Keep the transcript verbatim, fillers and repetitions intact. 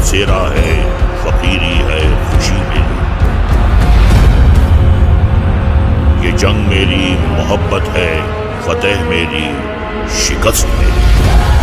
बसेरा है, फकीरी है खुशी मेरी। ये जंग मेरी मोहब्बत है, फतेह मेरी शिकस्त मेरी।